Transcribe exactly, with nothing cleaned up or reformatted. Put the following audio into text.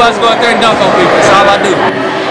just go out there and dunk on people. That's all I do.